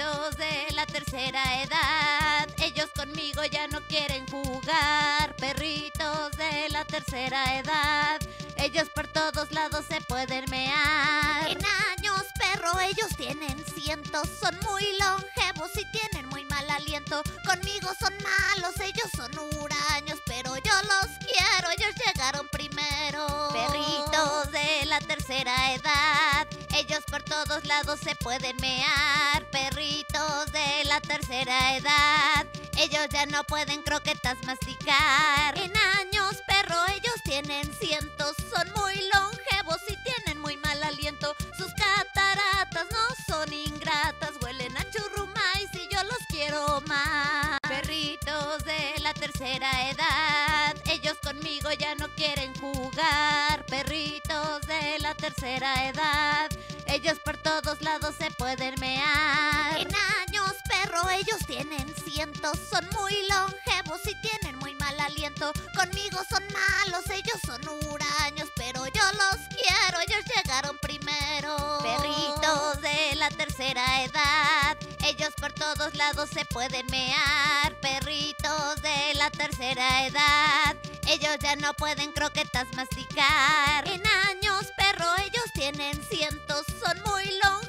Perritos de la tercera edad, ellos conmigo ya no quieren jugar. Perritos de la tercera edad, ellos por todos lados se pueden mear. En años, perro, ellos tienen cientos. Son muy longevos y tienen muy mal aliento. Conmigo son malos, ellos son huraños, pero yo los quiero, ellos llegaron primero. Perritos de la tercera edad, ellos por todos lados se pueden mear. Perritos de la tercera edad, ellos ya no pueden croquetas masticar. En años, perro, ellos tienen cientos. Son muy longevos y tienen muy mal aliento. Sus cataratas no son ingratas, huelen a churrumais y yo los quiero más. Perritos de la tercera edad, ellos conmigo ya no quieren jugar. Perritos de la tercera edad, ellos por todos lados se pueden mear. En años, perro, ellos tienen cientos. Son muy longevos y tienen muy mal aliento. Conmigo son malos, ellos son huraños, pero yo los quiero, ellos llegaron primero. Perritos de la tercera edad, ellos por todos lados se pueden mear. Perritos de la tercera edad, ellos ya no pueden croquetas masticar. En años, perro, ellos tienen cientos. Son muy longevos